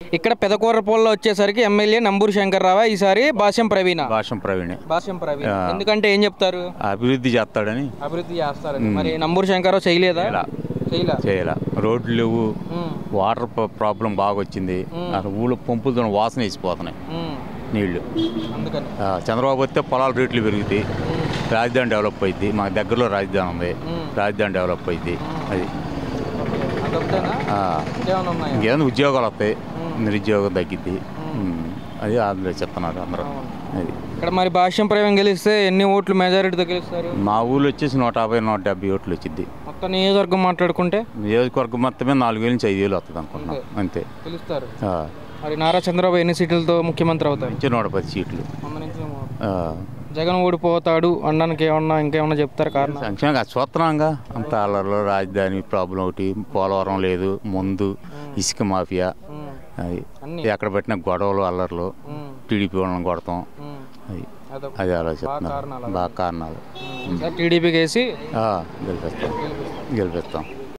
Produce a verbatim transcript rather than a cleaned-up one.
ఇక్కడ పెదకూరపల్లిలో వచ్చేసరికి ఎమ్మెల్యే నంబూరు శంకర్రావు, ఈసారి భాష్యం ప్రవీణ. భాష్యం ప్రవీణ్ భాష్యం ప్రవీణ్ ఎందుకంటే ఏం చెప్తారు? అభివృద్ధి చేస్తాడని. అభివృద్ధి చేస్తారని. మరి నంబూరు శంకర్రావు చేయలేదా? చేయాల. రోడ్లు లేవు, వాటర్ ప్రాబ్లం బాగా వచ్చింది. అసలు ఊళ్ళో పంపులతో వాసన వేసిపోతున్నాయి నీళ్లు. చంద్రబాబు వస్తే పొలాల రేట్లు పెరుగుతాయి, రాజధాని డెవలప్ అయింది. మా దగ్గరలో రాజధాని ఉంది, రాజధాని డెవలప్ అయింది. అది ఇంకేమైనా ఉద్యోగాలు వస్తాయి, నిరుద్యోగం తగ్గిద్ది. అది అందులో చెప్తున్నారు అందరూ. అది ఇక్కడ మరి భాష్యం ప్రవీణ్ గెలిస్తే ఎన్ని ఓట్లు మెజారిటీతో గెలుస్తారు? మా ఊళ్ళో వచ్చేసి నూట యాభై నూట డెబ్బై ఓట్లు వచ్చింది. మొత్తం నియోజకవర్గం మాట్లాడుకుంటే నియోజకవర్గం మొత్తమే నాలుగు వేల నుంచి ఐదు వేలు వస్తుంది అనుకుంటున్నాం. అంతే గెలుస్తారు. మరి నారా చంద్రబాబు ఎన్ని సీట్లతో ముఖ్యమంత్రి అవుతారు? నుంచి నూట పది సీట్లు. జగన్ ఓడిపోతాడు అనడానికి ఏమన్నా ఇంకేమన్నా చెప్తారు కారణం? సంక్షేమంగా చూస్తున్నాంగా అంత అల్లర్లో రాజధాని ప్రాబ్లం ఒకటి, పోలవరం లేదు, ముందు ఇసుక మాఫియా, అది ఎక్కడ పెట్టిన గొడవలు అల్లర్లు, టీడీపీ వాళ్ళని కొడతాం, అది అది ఆలోచిస్తున్నాం. బాగా కారణాలు. టీడీపీకి వేసి గెలిపిస్తాం గెలిపిస్తాం